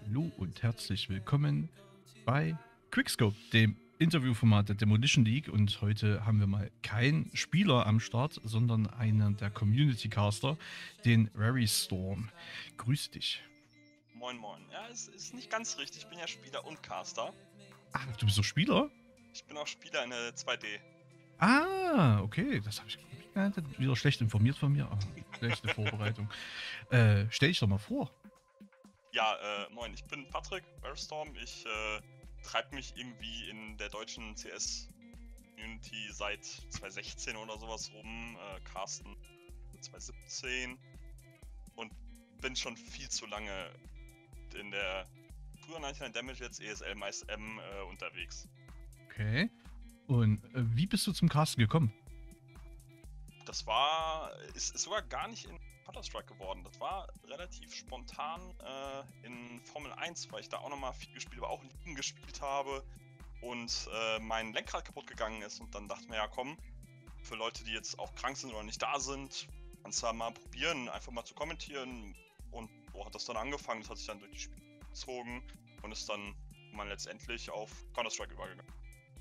Hallo und herzlich willkommen bei Quickscope, dem Interviewformat der Demolition League. Und heute haben wir mal keinen Spieler am Start, sondern einen der Community Caster, den Rary Storm. Grüß dich. Moin Moin. Ja, es ist nicht ganz richtig. Ich bin ja Spieler und Caster. Ah, du bist doch Spieler? Ich bin auch Spieler in der 2D. Ah, okay, das habe ich wieder schlecht informiert von mir, aber schlechte Vorbereitung. Stell dich doch mal vor. Ja, moin. Ich bin Patrick Bearstorm. Ich treibe mich irgendwie in der deutschen CS-Community seit 2016 oder sowas rum. Casten 2017. Und bin schon viel zu lange in der früher 99 Damage, jetzt ESL meist M unterwegs. Okay. Und wie bist du zum Casten gekommen? Das ist sogar gar nicht in Counter-Strike geworden. Das war relativ spontan in Formel 1, weil ich da auch nochmal viel gespielt, aber auch Ligen gespielt habe und mein Lenkrad kaputt gegangen ist und dann dachte ich mir, ja komm, für Leute, die jetzt auch krank sind oder nicht da sind, kannst du ja mal probieren, einfach mal zu kommentieren, und so hat das dann angefangen. Das hat sich dann durch die Spiele gezogen und ist dann mal letztendlich auf Counter-Strike übergegangen.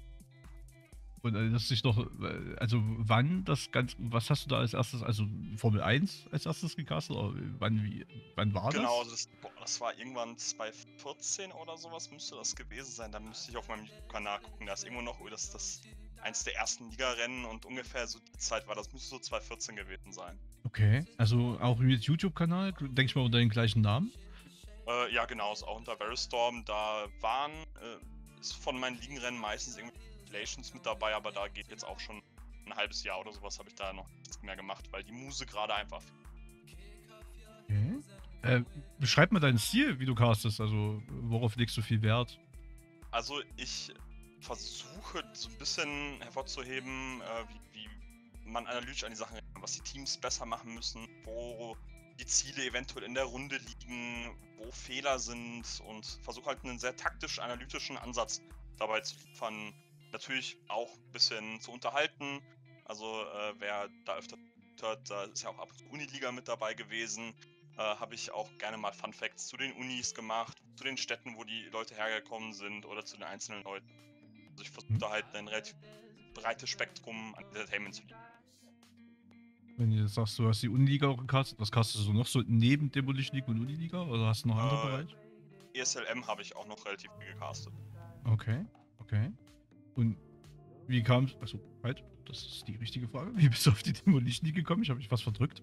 Und das sich doch, also wann das ganz, was hast du da als erstes, also Formel 1 als erstes gecastet, oder wann war Genau, das? das war irgendwann 2014 oder sowas müsste das gewesen sein. Da müsste ich auf meinem YouTube-Kanal gucken. Da ist irgendwo noch, das eins der ersten Liga-Rennen, und ungefähr so die Zeit war, das müsste so 2014 gewesen sein. Okay, also auch mit YouTube-Kanal, denke ich mal unter den gleichen Namen? Ja, genau, ist auch unter Veristorm. Da waren, ist von meinen Ligenrennen meistens irgendwie Relations mit dabei, aber da geht jetzt auch schon ein halbes Jahr oder sowas, habe ich da noch nichts mehr gemacht, weil die Muse gerade einfach. Okay. Beschreib mal deinen Stil, wie du castest, also worauf legst du viel Wert? Also ich versuche so ein bisschen hervorzuheben, wie man analytisch an die Sachen rangeht, was die Teams besser machen müssen, wo die Ziele eventuell in der Runde liegen, wo Fehler sind, und versuche halt einen sehr taktisch-analytischen Ansatz dabei zu liefern. Natürlich auch ein bisschen zu unterhalten. Also wer da öfter hört, da ist ja auch ab und zu Uniliga mit dabei gewesen. Habe ich auch gerne mal Fun Facts zu den Unis gemacht, zu den Städten, wo die Leute hergekommen sind, oder zu den einzelnen Leuten. Also ich versuche da halt ein relativ breites Spektrum an Entertainment zu liefern. Wenn du jetzt sagst, du hast die Uniliga auch gecastet, was castest du noch so neben Demolition League und Uniliga, oder hast du noch andere Bereiche? ESLM habe ich auch noch relativ viel gecastet. Okay, okay. Und wie kam es, also halt, das ist die richtige Frage, wie bist du auf die Demolition League gekommen? Ich habe mich was verdrückt.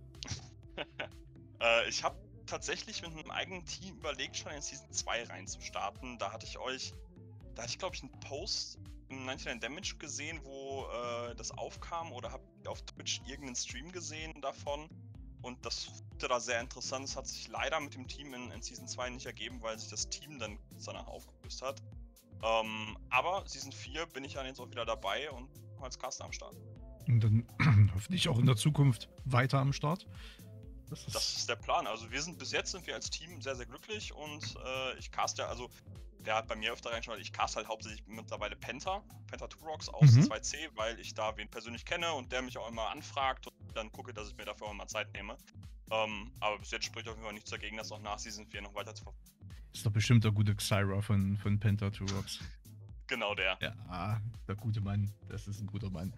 Ich habe tatsächlich mit einem eigenen Team überlegt, schon in Season 2 reinzustarten. Da hatte ich glaube ich, einen Post im 99 Damage gesehen, wo das aufkam, oder habe auf Twitch irgendeinen Stream gesehen davon. Und das wurde da sehr interessant. Es hat sich leider mit dem Team in Season 2 nicht ergeben, weil sich das Team dann danach aufgelöst hat. Aber Season 4 bin ich dann jetzt auch wieder dabei und als Caster am Start. Und dann hoffentlich auch in der Zukunft weiter am Start. Das ist der Plan. Also bis jetzt sind wir als Team sehr, sehr glücklich, und ich cast ja, also wer hat bei mir öfter reinschaut, ich cast halt hauptsächlich mittlerweile Penta 2 Rocks aus 2C, weil ich da wen persönlich kenne und der mich auch immer anfragt, und dann gucke, dass ich mir dafür auch immer Zeit nehme. Aber bis jetzt spricht auf jeden Fall nichts dagegen, das auch nach Season 4 noch weiter zu verfolgen. Ist doch bestimmt der gute Xyra von Penta 2 Rocks. Genau der. Ja, der gute Mann. Das ist ein guter Mann.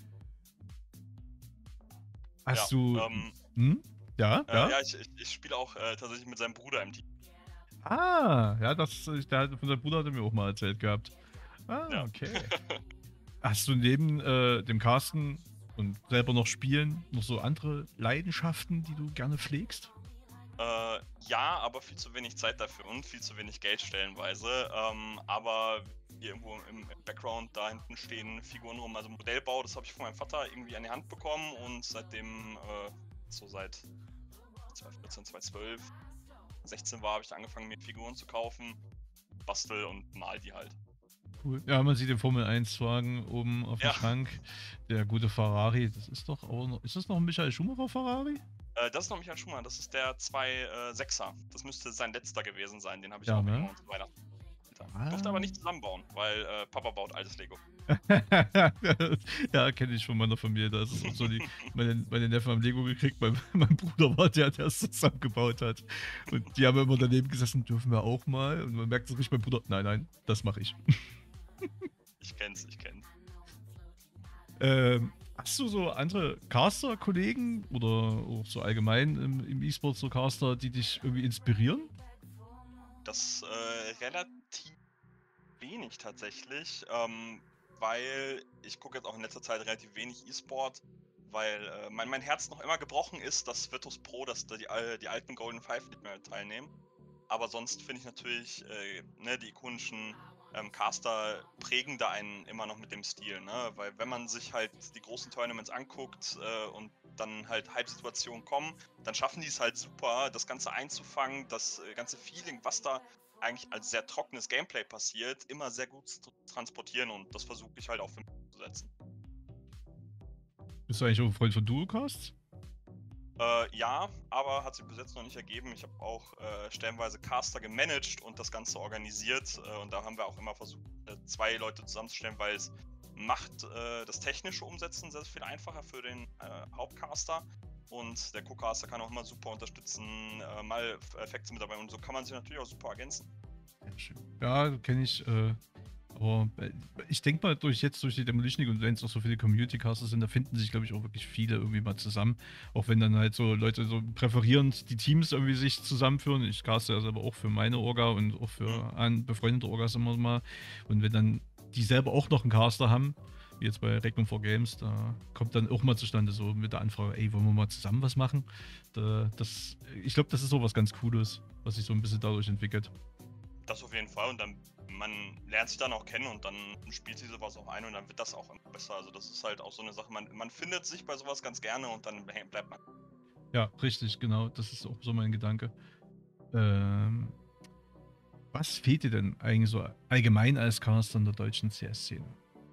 Hast Ja, du. Ja, ja. Ja, ich spiele auch tatsächlich mit seinem Bruder im Team. Ah, ja, von seinem Bruder hat er mir auch mal erzählt gehabt. Ah, Ja. okay. Hast du neben dem Casten und selber noch spielen noch so andere Leidenschaften, die du gerne pflegst? Ja, aber viel zu wenig Zeit dafür und viel zu wenig Geld stellenweise. Aber hier irgendwo im Background da hinten stehen Figuren rum. Also Modellbau, das habe ich von meinem Vater irgendwie an die Hand bekommen, und seitdem, so seit 2014, 2012, 16 war, habe ich da angefangen, mir Figuren zu kaufen, bastel und mal die halt. Cool. Ja, man sieht den Formel 1-Wagen oben auf dem Ja. Schrank. Der gute Ferrari, das ist doch auch noch. Ist das noch ein Michael Schumacher Ferrari? Das ist noch Michael Schumacher, das ist der 2.6er. Das müsste sein letzter gewesen sein, den habe ich Ja, auch ne? irgendwann zu Weihnachten. Ich durfte aber nicht zusammenbauen, weil Papa baut altes Lego. Ja, kenne ich von meiner Familie. Da ist es auch so, meine Neffen haben Lego gekriegt, mein Bruder war der es zusammengebaut hat. Und die haben immer daneben gesessen, dürfen wir auch mal. Und man merkt es richtig, mein Bruder, nein, das mache ich. Ich kenn's. Hast du so andere Caster-Kollegen oder auch so allgemein im E-Sport so Caster, die dich irgendwie inspirieren? Das relativ wenig tatsächlich, weil ich gucke jetzt auch in letzter Zeit relativ wenig E-Sport, weil mein Herz noch immer gebrochen ist, dass Virtus Pro, dass da die alten Golden Five nicht mehr teilnehmen. Aber sonst finde ich natürlich, die ikonischen Caster prägen da einen immer noch mit dem Stil, ne? Weil wenn man sich halt die großen Tournaments anguckt und dann halt Hype-Situationen kommen, dann schaffen die es halt super, das Ganze einzufangen, das ganze Feeling, was da eigentlich als sehr trockenes Gameplay passiert, immer sehr gut zu transportieren und das versuche ich halt auch für mich umzusetzen. Bist du eigentlich auch ein Freund von Duocasts? Ja, aber hat sich bis jetzt noch nicht ergeben. Ich habe auch stellenweise Caster gemanagt und das Ganze organisiert. Und da haben wir auch immer versucht, 2 Leute zusammenzustellen, weil es macht das technische Umsetzen sehr viel einfacher für den Hauptcaster. Und der Co-Caster kann auch immer super unterstützen, mal Effekte mit dabei. Und so kann man sich natürlich auch super ergänzen. Ja, kenne ich. Aber ich denke mal, durch die Demolition League und wenn es auch so viele Community-Caster sind, da finden sich, glaube ich, auch wirklich viele irgendwie mal zusammen. Auch wenn dann halt so Leute so präferierend die Teams irgendwie sich zusammenführen. Ich caste ja selber auch für meine Orga und auch für befreundete Orgas immer mal. Und wenn dann die selber auch noch einen Caster haben, wie jetzt bei Regnum for Games, da kommt dann auch mal zustande so mit der Anfrage, ey, wollen wir mal zusammen was machen? Ich glaube, das ist so was ganz Cooles, was sich so ein bisschen dadurch entwickelt. Das auf jeden Fall und dann man lernt sich dann auch kennen und dann spielt sich sowas auch ein und dann wird das auch immer besser. Also das ist halt auch so eine Sache, man findet sich bei sowas ganz gerne und dann bleibt man. Ja, richtig, genau. Das ist auch so mein Gedanke. Was fehlt dir denn eigentlich so allgemein als Caster in der deutschen CS-Szene?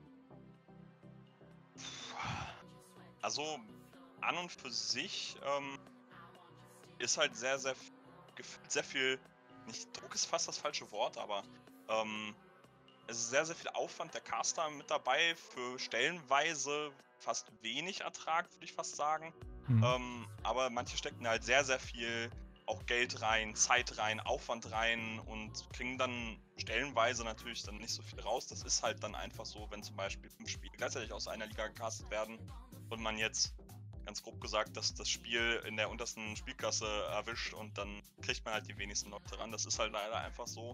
Also an und für sich ist halt sehr viel, nicht Druck ist fast das falsche Wort, aber es ist sehr viel Aufwand der Caster mit dabei für stellenweise fast wenig Ertrag, würde ich fast sagen. Aber manche stecken halt sehr viel auch Geld rein, Zeit rein, Aufwand rein und kriegen dann stellenweise natürlich dann nicht so viel raus. Das ist halt dann einfach so, wenn zum Beispiel 5 Spiele gleichzeitig aus einer Liga gecastet werden und man jetzt, ganz grob gesagt, dass das Spiel in der untersten Spielklasse erwischt und dann kriegt man halt die wenigsten Leute ran. Das ist halt leider einfach so.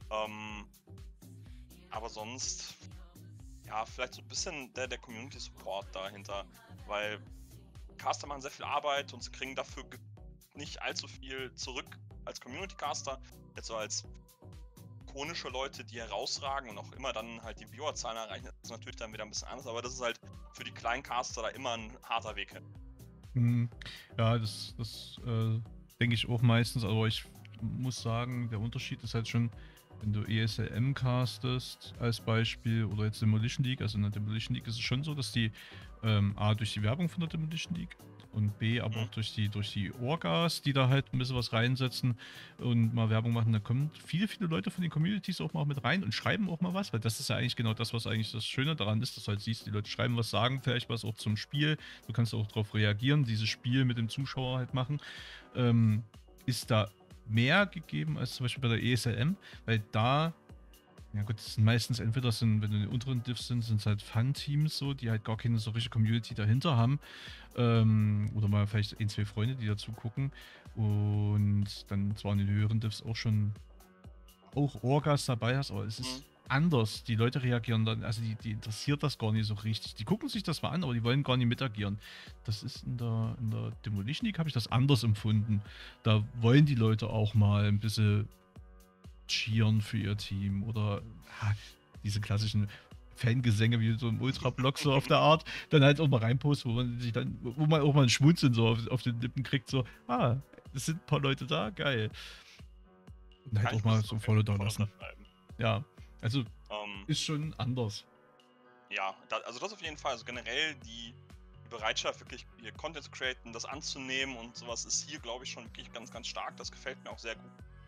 Aber sonst, ja, vielleicht so ein bisschen der Community-Support dahinter, weil Caster machen sehr viel Arbeit und sie kriegen dafür nicht allzu viel zurück als Community-Caster. Jetzt so als ikonische Leute, die herausragen und auch immer dann halt die Viewerzahlen erreichen, das ist natürlich dann wieder ein bisschen anders, aber das ist halt für die kleinen Caster da immer ein harter Weg hin. Ja, das denke ich auch meistens, aber ich muss sagen, der Unterschied ist halt schon, wenn du ESLM castest als Beispiel oder jetzt Demolition League, also in der Demolition League ist es schon so, dass die A durch die Werbung von der Demolition League und B aber auch durch die Orgas, die da halt ein bisschen was reinsetzen und mal Werbung machen, da kommen viele Leute von den Communities auch mal mit rein und schreiben auch mal was, weil das ist ja eigentlich genau das, was eigentlich das Schöne daran ist, dass du halt siehst, die Leute schreiben was, sagen vielleicht was auch zum Spiel, du kannst auch darauf reagieren, dieses Spiel mit dem Zuschauer halt machen, ist da mehr gegeben als zum Beispiel bei der ESLM, weil da, ja gut, das sind meistens entweder wenn du in den unteren Diffs sind es halt Fun-Teams so, die halt gar keine so richtige Community dahinter haben. Oder mal vielleicht 1, 2 Freunde, die dazu gucken. Und dann zwar in den höheren Diffs auch schon auch Orgas dabei hast, aber es ist anders. Die Leute reagieren dann, also die interessiert das gar nicht so richtig. Die gucken sich das mal an, aber die wollen gar nicht mitagieren. Das ist in der Demolition League habe ich das anders empfunden. Da wollen die Leute auch mal ein bisschen cheeren für ihr Team oder diese klassischen Fangesänge wie so im Ultra-Block so auf der Art, dann halt auch mal reinposten, wo man auch mal ein Schmunzeln so auf den Lippen kriegt, so, es sind ein paar Leute da, geil. Und halt auch mal so Follow da lassen. Ja, also ist schon anders. Ja, also das auf jeden Fall. Also generell die Bereitschaft, wirklich hier Content zu createn, das anzunehmen und sowas ist hier, glaube ich, schon wirklich ganz stark. Das gefällt mir auch sehr gut.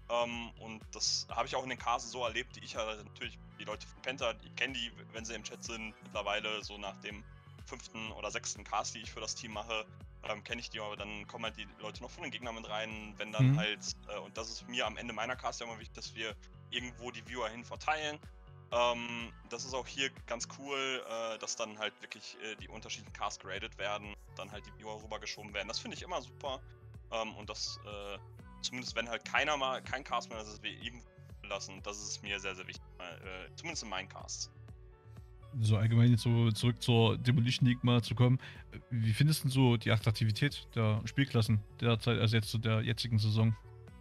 Und das habe ich auch in den Casts so erlebt, die ich ja natürlich, die Leute von Penta, die kennen die, wenn sie im Chat sind, mittlerweile so nach dem 5. oder 6. Cast, die ich für das Team mache, kenne ich die, aber dann kommen halt die Leute noch von den Gegnern mit rein, wenn dann halt, und das ist mir am Ende meiner Cast ja immer wichtig, dass wir irgendwo die Viewer hin verteilen. Das ist auch hier ganz cool, dass dann halt wirklich die unterschiedlichen Casts geradet werden, dann halt die Viewer rübergeschoben werden. Das finde ich immer super. Und das, zumindest wenn halt kein Cast mehr ist, dass wir irgendwo lassen, das ist mir sehr, sehr wichtig. Zumindest in meinen Casts. So allgemein jetzt so zurück zur Demolition League mal zu kommen. Wie findest du so die Attraktivität der Spielklassen derzeit, also jetzt zu der jetzigen Saison?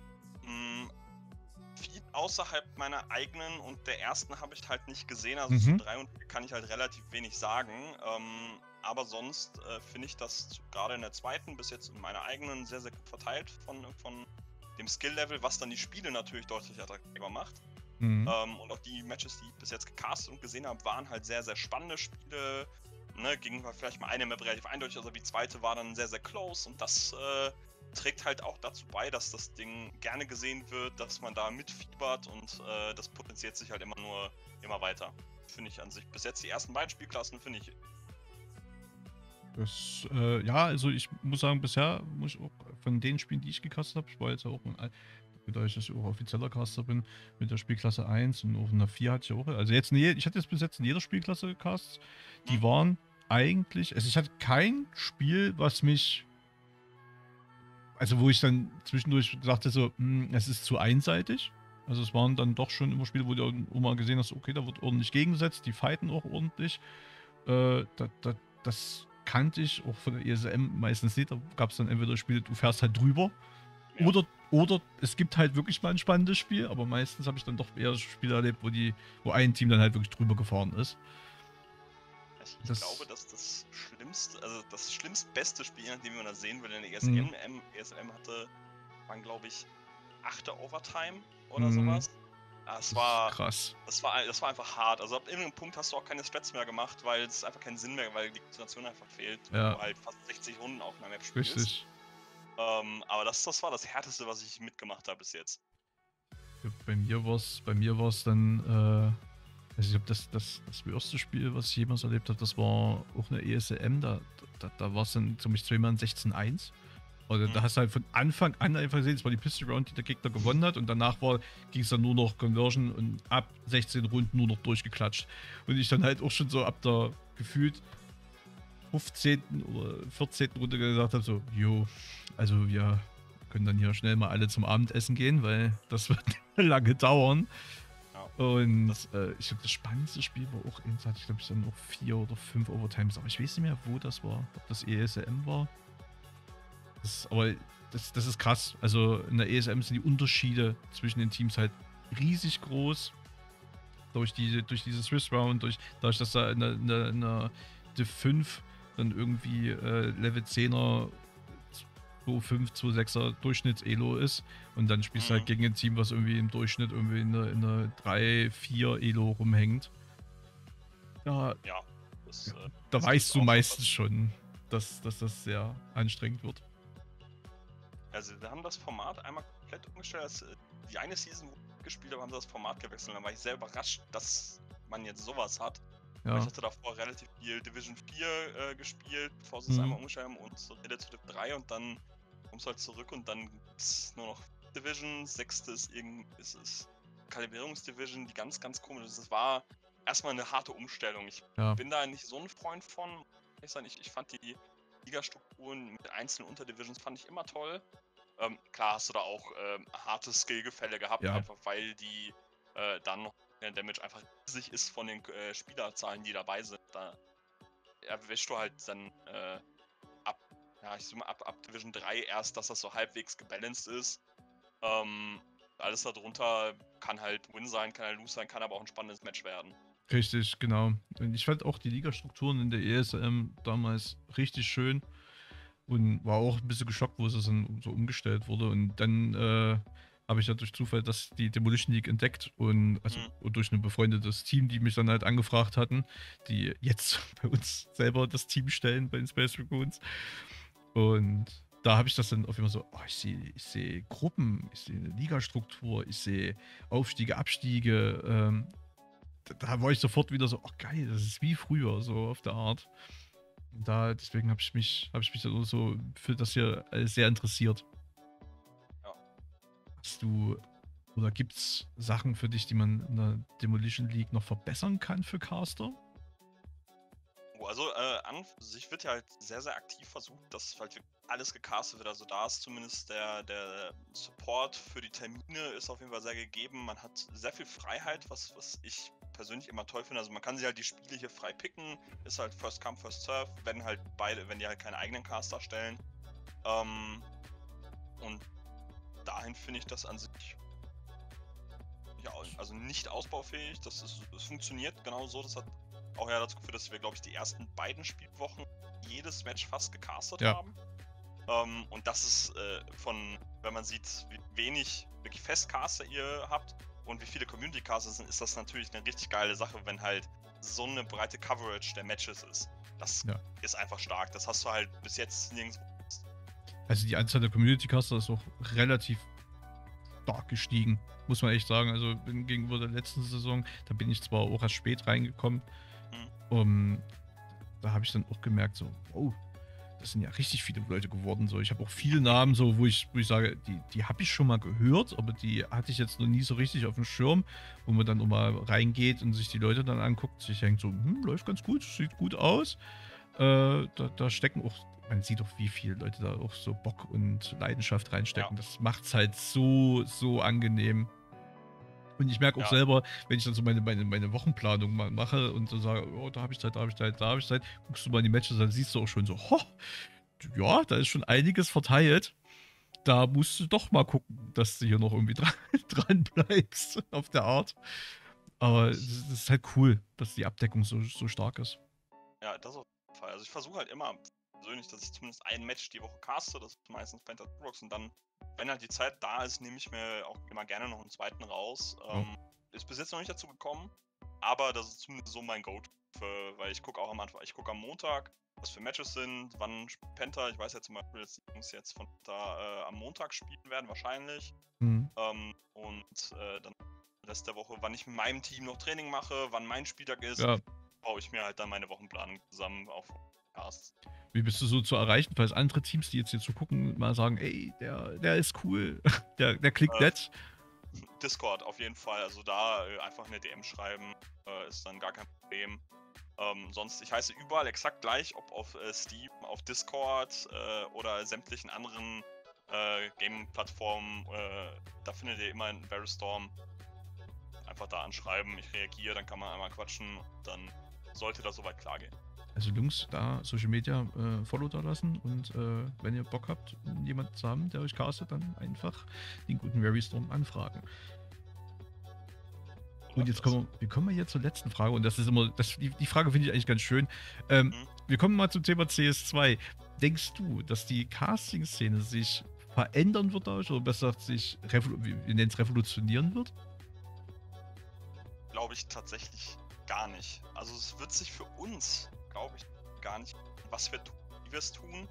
Viel außerhalb meiner eigenen und der ersten habe ich halt nicht gesehen, also zu 3 und 4 kann ich halt relativ wenig sagen. Aber sonst finde ich das gerade in der zweiten bis jetzt in meiner eigenen sehr, sehr gut verteilt von dem Skill-Level, was dann die Spiele natürlich deutlich attraktiver macht. Und auch die Matches, die ich bis jetzt gecastet und gesehen habe, waren halt sehr, sehr spannende Spiele. Ne, ging vielleicht mal eine Map relativ eindeutig, also die zweite war dann sehr, sehr close und das trägt halt auch dazu bei, dass das Ding gerne gesehen wird, dass man da mitfiebert und das potenziert sich halt immer weiter. Finde ich an sich. Bis jetzt die ersten beiden Spielklassen finde ich. Das, ja, also ich muss sagen, bisher muss ich auch von den Spielen, die ich gecastet habe, ich war jetzt auch da ich auch offizieller Caster bin, mit der Spielklasse 1 und auch in der 4 hatte ich auch, also jetzt, nee, ich hatte jetzt bis jetzt in jeder Spielklasse gecastet, die waren eigentlich, also ich hatte kein Spiel, was mich, also wo ich dann zwischendurch dachte so, es ist zu einseitig. Also es waren dann doch schon immer Spiele, wo du auch mal gesehen hast, okay, da wird ordentlich gegengesetzt, die fighten auch ordentlich. Das kannte ich auch von der ESM meistens nicht. Da gab es dann entweder Spiele, du fährst halt drüber, ja. Oder es gibt halt wirklich mal ein spannendes Spiel, aber meistens habe ich dann doch eher Spiele erlebt, wo ein Team dann halt wirklich drüber gefahren ist. Ich glaube, dass das schlimmste, also das beste Spiel, nachdem man das sehen will, in der ESM hatte, waren glaube ich 8. Overtime oder sowas. Das war krass. Das war einfach hart. Also ab irgendeinem Punkt hast du auch keine Strats mehr gemacht, weil es einfach keinen Sinn mehr, weil die Konzentration einfach fehlt. Ja. Du halt fast 60 Runden auf einer Map spielst. Richtig. Aber das war das Härteste, was ich mitgemacht habe bis jetzt. Ja, bei mir war es dann, also ich glaube, das erste Spiel, was ich jemals erlebt habe, das war auch eine ESM, da war es dann zum Beispiel zweimal 16-1. Also da hast du halt von Anfang an einfach gesehen, es war die Pistol Round, die der Gegner gewonnen hat und danach ging es dann nur noch Conversion und ab 16 Runden nur noch durchgeklatscht. Und ich dann halt auch schon so ab der gefühlt 15. oder 14. Runde gesagt habe, so, also wir können dann hier schnell mal alle zum Abendessen gehen, weil das wird lange dauern. Ja. Und ich glaube, das spannendste Spiel war auch, hatte ich glaube ich dann noch 4 oder 5 Overtimes, aber ich weiß nicht mehr, wo das war, ob das ESM war. Das ist krass. Also in der ESM sind die Unterschiede zwischen den Teams halt riesig groß. Durch diese Swiss Round, dadurch, dass da in der Div 5 dann irgendwie Level 10er 2,5, 2,6er Durchschnitts-Elo ist. Und dann spielst du halt gegen ein Team, was irgendwie im Durchschnitt irgendwie in einer 3, 4 Elo rumhängt. Ja, da weißt du meistens schon, dass das sehr anstrengend wird. Also wir haben das Format einmal komplett umgestellt. Als die eine Season gespielt habe, haben sie das Format gewechselt. Dann war ich sehr überrascht, dass man jetzt sowas hat. Ja. Ich hatte davor relativ viel Division 4 gespielt, bevor sie es einmal umgestellt haben und so Relative 3 und dann kommst du halt zurück und dann gibt es nur noch Division, 6. ist es Kalibrierungsdivision, die ganz, ganz komisch ist. Das war erstmal eine harte Umstellung. Ich bin da nicht so ein Freund von. Ich fand die Ligastrukturen mit einzelnen Unterdivisions fand ich immer toll. Klar hast du da auch harte Skillgefälle gehabt, einfach weil die dann noch der Damage einfach riesig ist von den Spielerzahlen, die dabei sind. Da erwischst du halt dann ab Division 3 erst, dass das so halbwegs gebalanced ist. Alles darunter kann halt Win sein, kann halt Lose sein, kann aber auch ein spannendes Match werden. Richtig, genau. Und ich fand auch die Ligastrukturen in der ESM damals richtig schön und war auch ein bisschen geschockt, wo es dann so umgestellt wurde. Und dann habe ich ja durch Zufall die Demolition League entdeckt und durch ein befreundetes Team, die mich dann halt angefragt hatten, die jetzt bei uns selber das Team stellen, bei den Space Dragoons. Und da habe ich das dann auf jeden Fall so, oh, ich sehe Gruppen, ich sehe eine Ligastruktur, ich sehe Aufstiege, Abstiege. Da war ich sofort wieder so, oh geil, das ist wie früher, so auf der Art. Und deswegen habe ich mich dann so für das hier sehr interessiert. Ja. Hast du, oder gibt es Sachen für dich, die man in der Demolition League noch verbessern kann für Caster? Also an sich wird ja halt sehr, sehr aktiv versucht, dass halt wirklich alles gecastet wird. Also da ist zumindest der Support für die Termine ist auf jeden Fall sehr gegeben. Man hat sehr viel Freiheit, was ich persönlich immer toll finde. Also man kann sich halt die Spiele hier frei picken. Ist halt First Come, First Serve, wenn die halt keine eigenen Caster stellen. Und dahin finde ich das an sich ja, also nicht ausbaufähig. Das funktioniert genau so. Das hat auch ja dazu geführt, dass wir, glaube ich, die ersten beiden Spielwochen jedes Match fast gecastet haben. Und das ist wenn man sieht, wie wenig wirklich Festcaster ihr habt und wie viele Community-Caster sind, ist das natürlich eine richtig geile Sache, wenn halt so eine breite Coverage der Matches ist. Das ist einfach stark. Das hast du halt bis jetzt nirgendwo. Also die Anzahl der Community-Caster ist auch relativ stark gestiegen, muss man echt sagen. Also gegenüber der letzten Saison, da bin ich zwar auch erst spät reingekommen, da habe ich dann auch gemerkt, so, wow, das sind ja richtig viele Leute geworden. So, ich habe auch viele Namen, so, wo ich sage, die habe ich schon mal gehört, aber die hatte ich jetzt noch nie so richtig auf dem Schirm, wo man dann auch mal reingeht und sich die Leute dann anguckt, sich denkt so, läuft ganz gut, sieht gut aus. Da stecken auch, man sieht auch, wie viele Leute da auch so Bock und Leidenschaft reinstecken. Ja. Das macht es halt so angenehm. Und ich merke auch selber, wenn ich dann so meine Wochenplanung mal mache und so sage, oh, da habe ich Zeit, guckst du mal in die Matches, dann siehst du auch schon so, ja, da ist schon einiges verteilt. Da musst du doch mal gucken, dass du hier noch irgendwie dran bleibst auf der Art. Aber es ist halt cool, dass die Abdeckung so stark ist. Ja, das auf jeden Fall. Also ich versuche halt immer persönlich, dass ich zumindest ein Match die Woche caste, das ist meistens Penta Prox, und dann, wenn halt die Zeit da ist, nehme ich mir auch immer gerne noch einen zweiten raus. Ist bis jetzt noch nicht dazu gekommen, aber das ist zumindest so mein Go-To, weil ich gucke auch am Anfang, ich gucke am Montag, was für Matches sind, wann Penta, ich weiß ja zum Beispiel, dass die Jungs jetzt von da am Montag spielen werden, wahrscheinlich. Und dann Rest der Woche, wann ich mit meinem Team noch Training mache, wann mein Spieltag ist, baue ich mir halt dann meine Wochenplanung zusammen auf Casts. Wie bist du so zu erreichen, falls andere Teams, die jetzt hier zugucken, mal sagen, ey, der ist cool, der klickt nett? Discord auf jeden Fall, also da einfach eine DM schreiben, ist dann gar kein Problem. Sonst, ich heiße überall exakt gleich, ob auf Steam, auf Discord oder sämtlichen anderen Gaming-Plattformen, da findet ihr immer einen Veristorm. Einfach da anschreiben, ich reagiere, dann kann man einmal quatschen, dann sollte das soweit klar gehen. Also Jungs, da Social Media Follow da lassen und wenn ihr Bock habt, jemanden zu haben, der euch castet, dann einfach den guten Veristorm anfragen. Und jetzt kommen wir jetzt zur letzten Frage und das ist immer, die Frage finde ich eigentlich ganz schön. Wir kommen mal zum Thema CS2. Denkst du, dass die Casting-Szene sich verändern wird dadurch oder besser gesagt sich, wir nennen es revolutionieren wird? Glaube ich tatsächlich gar nicht. Also es wird sich für uns, glaube ich, gar nicht, was wir tun, wie wir es tun.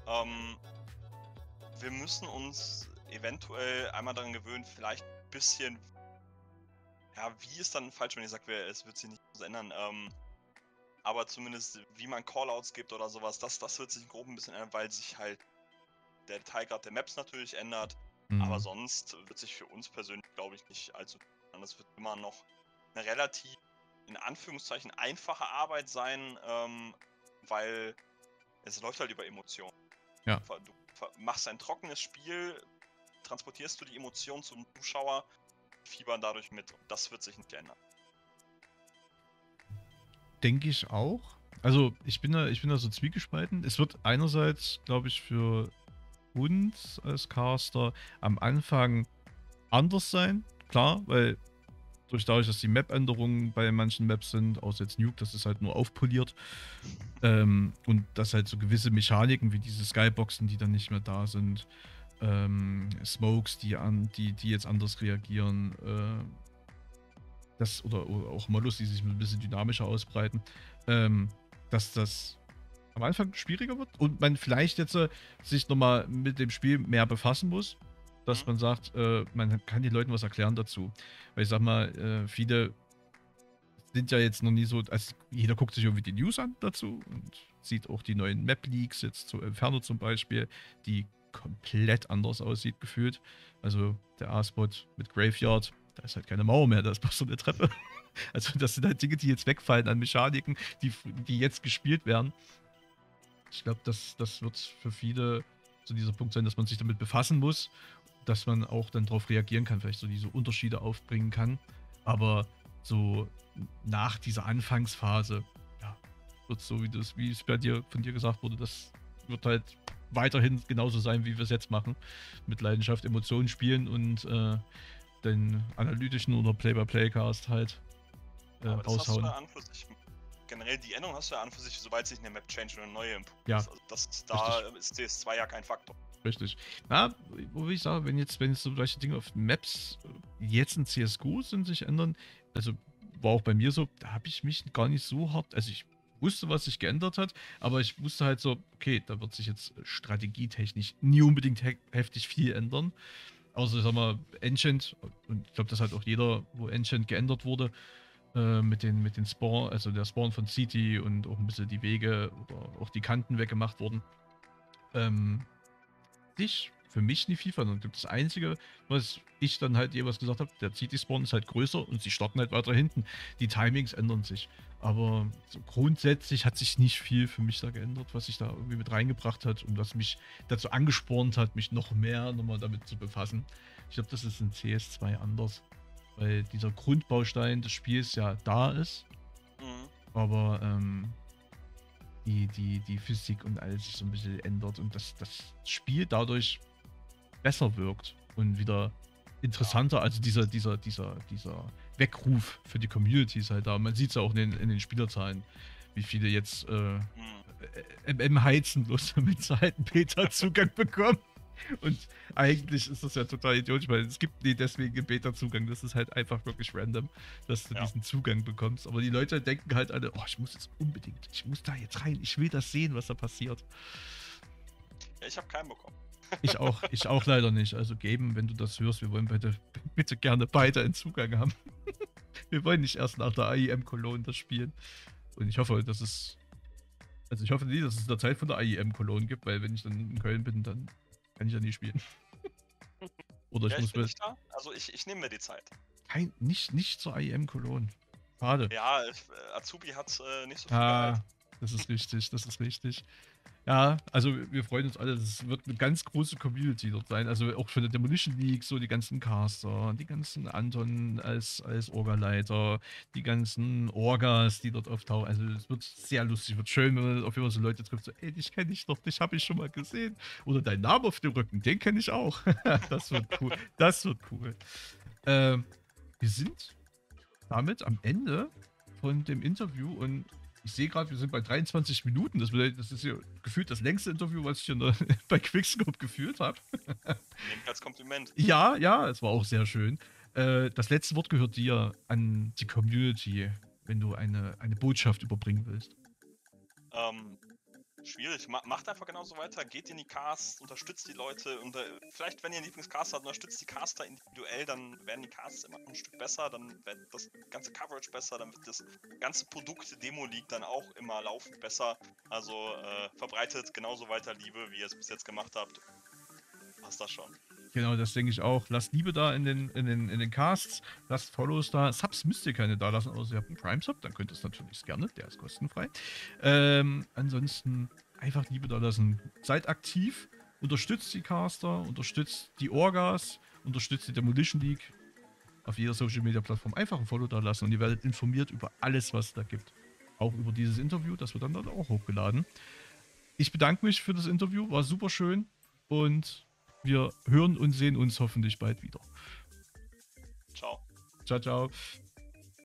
Wir müssen uns eventuell einmal daran gewöhnen, vielleicht ein bisschen, ja, wie ist dann falsch, wenn ich sage, es wird sich nicht so ändern, aber zumindest wie man Callouts gibt oder sowas, das wird sich im Groben ein bisschen ändern, weil sich halt der Detailgrad der Maps natürlich ändert, aber sonst wird sich für uns persönlich, glaube ich, nicht allzu ändern. Das wird immer noch eine relativ, in Anführungszeichen, einfache Arbeit sein, weil es läuft halt über Emotionen. Ja. Du machst ein trockenes Spiel, transportierst du die Emotionen zum Zuschauer, fiebern dadurch mit. Und das wird sich nicht ändern. Denke ich auch. Also ich bin da so zwiegespalten. Es wird einerseits, glaube ich, für uns als Caster am Anfang anders sein. Klar, weil dadurch, dass die Map-Änderungen bei manchen Maps sind, außer jetzt Nuke, das ist halt nur aufpoliert. Und dass halt so gewisse Mechaniken wie diese Skyboxen, die dann nicht mehr da sind, Smokes, die jetzt anders reagieren, oder auch Modus, die sich ein bisschen dynamischer ausbreiten, dass das am Anfang schwieriger wird und man vielleicht jetzt sich nochmal mit dem Spiel mehr befassen muss, dass Mhm. man sagt, man kann den Leuten was erklären dazu. Weil ich sag mal, viele sind ja jetzt noch nie so, also jeder guckt sich irgendwie die News an dazu und sieht auch die neuen Map-Leaks, jetzt zu Inferno zum Beispiel, die komplett anders aussieht gefühlt. Also der A-Spot mit Graveyard, da ist halt keine Mauer mehr, da ist bloß so eine Treppe. Also das sind halt Dinge, die jetzt wegfallen an Mechaniken, die jetzt gespielt werden. Ich glaube, das wird für viele so dieser Punkt sein, dass man sich damit befassen muss, dass man auch dann darauf reagieren kann, vielleicht so diese Unterschiede aufbringen kann. Aber so nach dieser Anfangsphase, ja, wird so, wie es von dir gesagt wurde, das wird halt weiterhin genauso sein, wie wir es jetzt machen. Mit Leidenschaft, Emotionen spielen und den analytischen oder Play-by-Play-Cast halt Aber das hast du ja raushauen. an für sich. Generell die Änderung hast du ja an für sich, sobald sich eine Map change oder eine neue Input Ja, ist. Also da richtig. ist CS2 ja kein Faktor. Richtig. Na, wo will ich sagen, wenn jetzt so solche Dinge auf Maps jetzt in CSGO sind, sich ändern, also war auch bei mir so, da habe ich mich gar nicht so hart, also ich wusste, was sich geändert hat, aber ich wusste halt so, okay, da wird sich jetzt strategietechnisch nie unbedingt heftig viel ändern. Außer, sag mal, Enchant, und ich glaube, das hat auch jeder, wo Enchant geändert wurde, mit den Spawn, also der Spawn von City und auch ein bisschen die Wege oder auch die Kanten weggemacht wurden. Sich für mich nicht viel verändert. Das Einzige, was ich dann halt jeweils gesagt habe, der City-Spawn ist halt größer und sie starten halt weiter hinten. Die Timings ändern sich. Aber so grundsätzlich hat sich nicht viel für mich da geändert, was sich da irgendwie mit reingebracht hat und was mich dazu angespornt hat, mich noch mehr nochmal damit zu befassen. Ich glaube, das ist in CS2 anders. Weil dieser Grundbaustein des Spiels ja da ist, Mhm. aber die Physik und alles sich so ein bisschen ändert und das Spiel dadurch besser wirkt und wieder interessanter. Also dieser Weckruf für die Community ist halt da. Man sieht es ja auch in den Spielerzahlen, wie viele jetzt Mhm. MM heizen bloß damit sie halt einen Beta-Zugang bekommen. Und eigentlich ist das ja total idiotisch, weil es gibt nie deswegen einen Beta-Zugang. Das ist halt einfach wirklich random, dass du Ja. diesen Zugang bekommst. Aber die Leute denken halt alle, oh, ich muss jetzt unbedingt, ich muss da jetzt rein, ich will das sehen, was da passiert. Ja, ich habe keinen bekommen. Ich auch leider nicht. Also geben, wenn du das hörst, wir wollen bitte gerne beide einen Zugang haben. Wir wollen nicht erst nach der AIM Cologne das spielen. Und ich hoffe, dass es. Also ich hoffe nie, dass es in der Zeit von der AIM Cologne gibt, weil wenn ich dann in Köln bin, dann kann ich ja nie spielen. Oder ich Ja, ich muss bin mir. nicht da. Also ich nehme mir die Zeit. Nicht zur AIM Cologne. Schade. Ja, Azubi hat nicht so viel Ah, Gehalt. das ist richtig, das ist richtig. Ja, also wir freuen uns alle. Es wird eine ganz große Community dort sein. Also auch für die Demolition League, so die ganzen Caster, die ganzen Anton als Orga-Leiter, die ganzen Orgas, die dort auftauchen. Also es wird sehr lustig, wird schön, wenn man auf jeden Fall so Leute trifft, so, ey, dich kenne ich doch, dich habe ich schon mal gesehen. Oder dein Name auf dem Rücken, den kenne ich auch. Das wird cool. Das wird cool. Ähm, wir sind damit am Ende von dem Interview und ich sehe gerade, wir sind bei 23 Minuten. Das ist ja gefühlt das längste Interview, was ich hier bei Quickscope geführt habe. Nehme ich als Kompliment. Ja, ja, es war auch sehr schön. Das letzte Wort gehört dir an die Community, wenn du eine Botschaft überbringen willst. Schwierig. Macht einfach genauso weiter. Geht in die Casts, unterstützt die Leute. Und vielleicht, wenn ihr einen Lieblingscast habt, unterstützt die Caster individuell, dann werden die Casts immer ein Stück besser, dann wird das ganze Coverage besser, dann wird das ganze Produkt Demo League dann auch immer laufend besser. Also verbreitet genauso weiter Liebe, wie ihr es bis jetzt gemacht habt. Passt das schon. Genau, das denke ich auch. Lasst Liebe da in den Casts, lasst Follows da. Subs müsst ihr keine da lassen, außer ihr habt einen Prime-Sub, dann könnt ihr es natürlich gerne, der ist kostenfrei. Ansonsten einfach Liebe da lassen. Seid aktiv, unterstützt die Caster, unterstützt die Orgas, unterstützt die Demolition League auf jeder Social-Media-Plattform. Einfach ein Follow da lassen und ihr werdet informiert über alles, was es da gibt. Auch über dieses Interview, das wird dann dort auch hochgeladen. Ich bedanke mich für das Interview, war super schön und wir hören und sehen uns hoffentlich bald wieder. Ciao. Ciao, ciao.